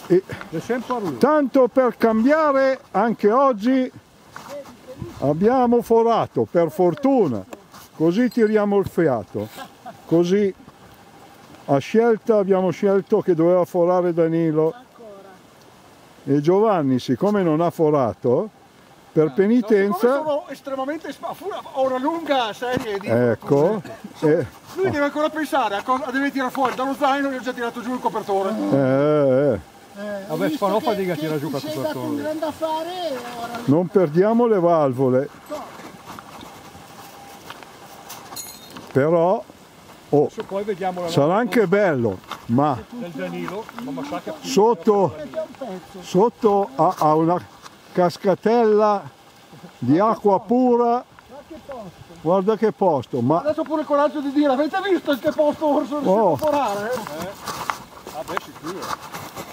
Tanto per cambiare, anche oggi abbiamo forato, per fortuna, così tiriamo il fiato, così abbiamo scelto che doveva forare Danilo e Giovanni, siccome non ha forato, per penitenza... Sono estremamente ho una lunga serie di... Ecco. Lui deve ancora pensare a cosa deve tirare fuori dallo zaino e ho già tirato giù il copertore. Vabbè, fa no fatica a tirare giù il copertore. Non perdiamo le valvole. Però Poi vediamo sarà anche bello, ma del Danilo, sotto ha una cascatella di acqua pura. Guarda che posto, ma adesso pure il coraggio di dire, avete visto in che posto orso riuscito a forare? Vabbè, sicuro.